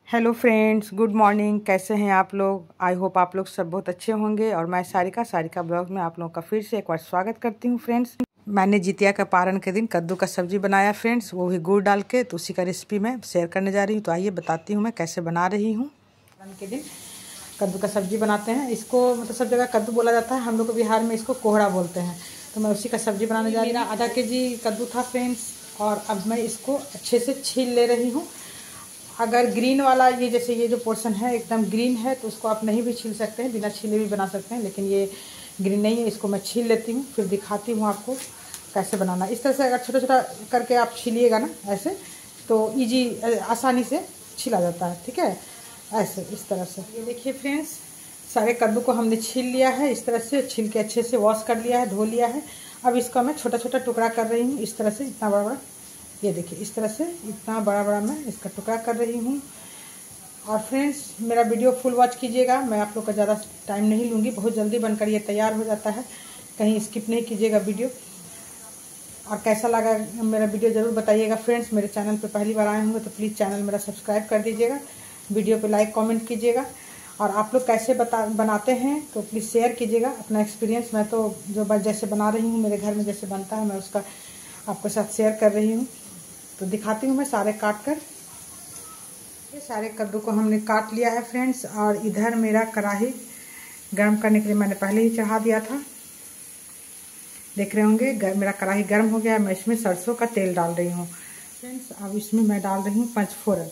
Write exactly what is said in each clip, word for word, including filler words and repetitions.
Hello friends, good morning. कैसे हैं आप लोग? आई होप आप लोग सब बहुत अच्छे होंगे। और मैं सारिका सारिका ब्लॉग में आप लोगों का फिर से एक बार स्वागत करती हूं। फ्रेंड्स, मैंने जितिया का पारण के दिन कद्दू का सब्जी बनाया फ्रेंड्स, वो भी गुड़ डाल के। तो उसी का रेसिपी मैं शेयर करने जा रही हूँ। तो आइए बताती हूँ मैं कैसे बना रही हूँ। पारण के दिन कद्दू का सब्जी बनाते हैं। इसको मतलब सब जगह कद्दू बोला जाता है, हम लोग बिहार में इसको कोहड़ा बोलते हैं। तो मैं उसी का सब्जी बनाने जा रही हूँ। मेरा आधा के जी कद्दू था फ्रेंड्स, और अब मैं इसको अच्छे से छील ले रही हूँ। अगर ग्रीन वाला ये जैसे ये जो पोर्शन है एकदम ग्रीन है तो उसको आप नहीं भी छील सकते हैं, बिना छीले भी बना सकते हैं। लेकिन ये ग्रीन नहीं है, इसको मैं छील लेती हूँ, फिर दिखाती हूँ आपको कैसे बनाना। इस तरह से अगर छोटा छोटा करके आप छीलिएगा ना ऐसे, तो इजी आसानी से छीला जाता है। ठीक है, ऐसे इस तरह से। ये देखिए फ्रेंड्स, सारे कद्दू को हमने छील लिया है। इस तरह से छील के अच्छे से वॉश कर लिया है, धो लिया है। अब इसका मैं छोटा छोटा टुकड़ा कर रही हूँ। इस तरह से इतना बड़ा बड़ा, ये देखिए इस तरह से इतना बड़ा बड़ा मैं इसका टुकड़ा कर रही हूँ। और फ्रेंड्स, मेरा वीडियो फुल वॉच कीजिएगा। मैं आप लोग का ज़्यादा टाइम नहीं लूँगी, बहुत जल्दी बनकर ये तैयार हो जाता है। कहीं स्किप नहीं कीजिएगा वीडियो। और कैसा लगा मेरा वीडियो ज़रूर बताइएगा फ्रेंड्स। मेरे चैनल पे पहली बार आए होंगे तो प्लीज़ चैनल मेरा सब्सक्राइब कर दीजिएगा, वीडियो पे लाइक कमेंट कीजिएगा। और आप लोग कैसे बता बनाते हैं तो प्लीज़ शेयर कीजिएगा अपना एक्सपीरियंस। मैं तो जो जैसे बना रही हूँ, मेरे घर में जैसे बनता है, मैं उसका आपके साथ शेयर कर रही हूँ। तो दिखाती हूँ मैं सारे काट कर। ये सारे कद्दू को हमने काट लिया है फ्रेंड्स। और इधर मेरा कढ़ाई गर्म करने के लिए मैंने पहले ही चढ़ा दिया था, देख रहे होंगे। मेरा कढ़ाई गर्म हो गया है। मैं इसमें सरसों का तेल डाल रही हूँ फ्रेंड्स। अब इसमें मैं डाल रही हूँ पंचफोरन।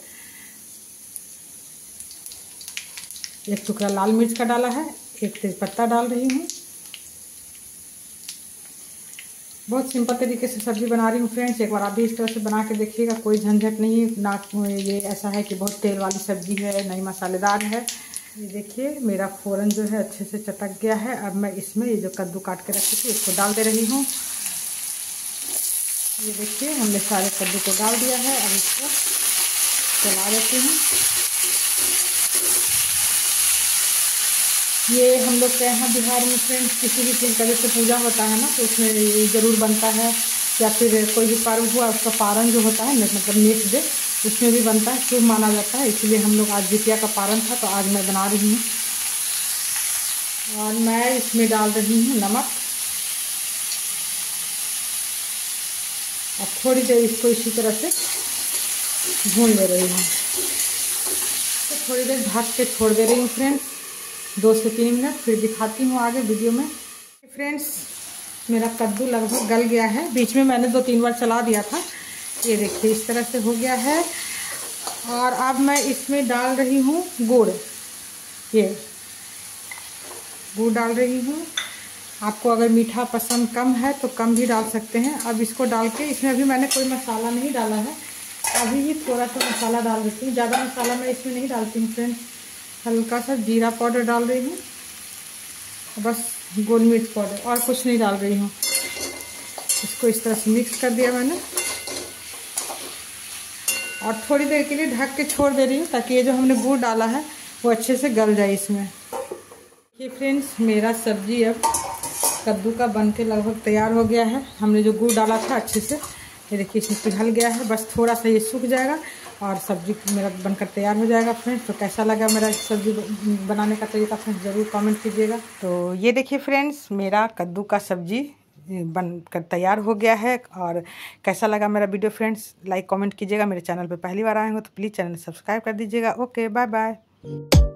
एक टुकड़ा लाल मिर्च का डाला है, एक तेज़पत्ता डाल रही हूँ। बहुत सिंपल तरीके से सब्ज़ी बना रही हूँ फ्रेंड्स। एक बार आप भी इस तरह से बना के देखिएगा। कोई झंझट नहीं है ना, ये ऐसा है कि बहुत तेल वाली सब्ज़ी है, नहीं मसालेदार है। ये देखिए मेरा फ़ौरन जो है अच्छे से चटक गया है। अब मैं इसमें ये जो कद्दू काट के रखी थी इसको डाल दे रही हूँ। ये देखिए हमने सारे कद्दू को डाल दिया है। अब इसको चला देती हूँ। ये हम लोग के यहाँ बिहार में फ्रेंड्स किसी भी चीज़ का जैसे पूजा होता है ना, तो उसमें ज़रूर बनता है। या फिर कोई भी पर्व हुआ उसका पारण जो होता है मतलब नेक्स्ट डे, उसमें भी बनता है, शुभ माना जाता है। इसलिए हम लोग आज जितिया का पारण था तो आज मैं बना रही हूँ। और मैं इसमें डाल रही हूँ नमक। और थोड़ी देर इसको इसी तरह से भून ले रही हूँ। तो थोड़ी देर ढक के छोड़ दे रही हूँ फ्रेंड्स, दो से तीन मिनट। फिर दिखाती हूँ आगे वीडियो में। फ्रेंड्स, मेरा कद्दू लगभग गल गया है। बीच में मैंने दो तीन बार चला दिया था। ये देखिए इस तरह से हो गया है। और अब मैं इसमें डाल रही हूँ गुड़। ये गुड़ डाल रही हूँ। आपको अगर मीठा पसंद कम है तो कम भी डाल सकते हैं। अब इसको डाल के, इसमें अभी मैंने कोई मसाला नहीं डाला है, अभी ही थोड़ा सा मसाला डाल देती हूँ। ज़्यादा मसाला मैं इसमें नहीं डालती हूँ फ्रेंड्स। हल्का सा जीरा पाउडर डाल रही हूँ, बस गोल मिर्च पाउडर, और कुछ नहीं डाल रही हूँ। इसको इस तरह से मिक्स कर दिया मैंने। और थोड़ी देर के लिए ढक के छोड़ दे रही हूँ ताकि ये जो हमने गुड़ डाला है वो अच्छे से गल जाए इसमें। ये फ्रेंड्स, मेरा सब्जी अब कद्दू का बन के लगभग तैयार हो गया है। हमने जो गुड़ डाला था अच्छे से, ये देखिए इसमें पिघल गया है। बस थोड़ा सा ये सूख जाएगा और सब्जी मेरा बनकर तैयार हो जाएगा फ्रेंड्स। तो कैसा लगा मेरा सब्जी बनाने का तरीका फ्रेंड्स ज़रूर कमेंट कीजिएगा। तो ये देखिए फ्रेंड्स, मेरा कद्दू का सब्जी बनकर तैयार हो गया है। और कैसा लगा मेरा वीडियो फ्रेंड्स, लाइक कमेंट कीजिएगा। मेरे चैनल पे पहली बार आए हो तो प्लीज़ चैनल सब्सक्राइब कर दीजिएगा। Okay, bye bye.